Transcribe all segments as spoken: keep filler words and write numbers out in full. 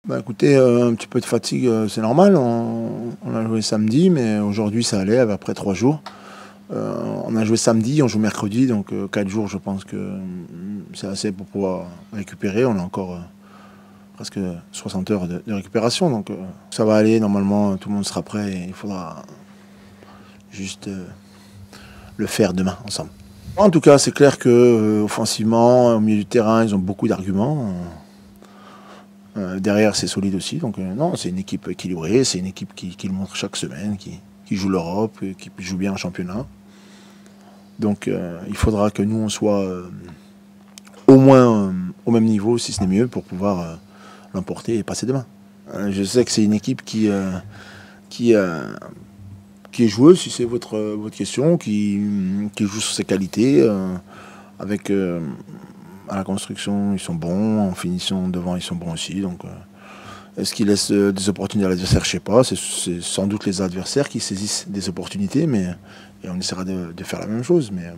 Bah écoutez, euh, un petit peu de fatigue, euh, c'est normal. On, on a joué samedi, mais aujourd'hui ça allait après trois jours. Euh, on a joué samedi, on joue mercredi, donc euh, quatre jours, je pense que euh, c'est assez pour pouvoir récupérer. On a encore euh, presque soixante heures de, de récupération, donc euh, ça va aller. Normalement, tout le monde sera prêt et il faudra juste euh, le faire demain ensemble. En tout cas, c'est clair que euh, offensivement, au milieu du terrain, ils ont beaucoup d'arguments. Euh, derrière, c'est solide aussi. Donc, euh, non, c'est une équipe équilibrée. C'est une équipe qui, qui le montre chaque semaine, qui, qui joue l'Europe, euh, qui joue bien en championnat. Donc, euh, il faudra que nous, on soit euh, au moins euh, au même niveau, si ce n'est mieux, pour pouvoir euh, l'emporter et passer demain. Euh, je sais que c'est une équipe qui, euh, qui, euh, qui est joueuse, si c'est votre, votre question, qui, qui joue sur ses qualités. Euh, avec euh, à la construction, ils sont bons. En finition devant, ils sont bons aussi. Donc, euh, est-ce qu'ils laissent euh, des opportunités à l'adversaire? Je ne sais pas. C'est sans doute les adversaires qui saisissent des opportunités, mais et on essaiera de, de faire la même chose. Mais, euh,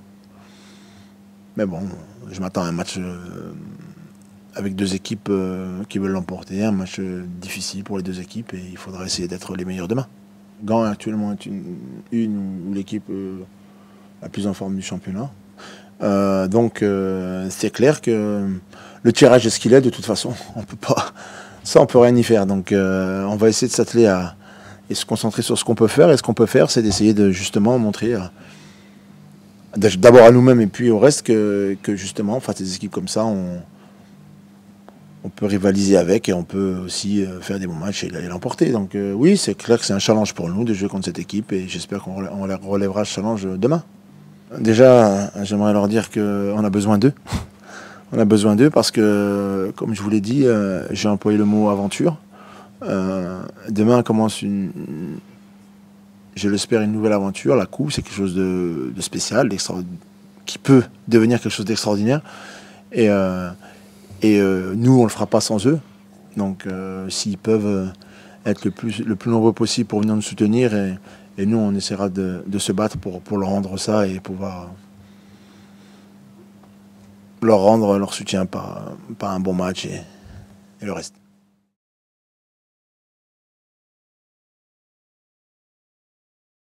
mais bon, je m'attends à un match euh, avec deux équipes euh, qui veulent l'emporter, un match euh, difficile pour les deux équipes, et il faudra essayer d'être les meilleurs demain. Gand actuellement est une, une ou l'équipe euh, la plus en forme du championnat. Euh, donc euh, c'est clair que le tirage est ce qu'il est de toute façon. On peut pas, ça on peut rien y faire. Donc euh, on va essayer de s'atteler à et se concentrer sur ce qu'on peut faire. Et ce qu'on peut faire, c'est d'essayer de justement montrer d'abord à nous-mêmes et puis au reste que, que justement face à des équipes comme ça, on, on peut rivaliser avec et on peut aussi faire des bons matchs et l'emporter. Donc euh, oui, c'est clair que c'est un challenge pour nous de jouer contre cette équipe et j'espère qu'on relèvera ce challenge demain. Déjà, j'aimerais leur dire qu'on a besoin d'eux. On a besoin d'eux parce que, comme je vous l'ai dit, euh, j'ai employé le mot aventure. Euh, demain commence une, je l'espère, une nouvelle aventure. La coupe, c'est quelque chose de, de spécial, qui peut devenir quelque chose d'extraordinaire. Et, euh, et euh, nous, on ne le fera pas sans eux. Donc, euh, s'ils peuvent être le plus, le plus nombreux possible pour venir nous soutenir, et, et nous, on essaiera de, de se battre pour, pour leur rendre ça et pouvoir leur rendre leur soutien par, par un bon match et, et le reste.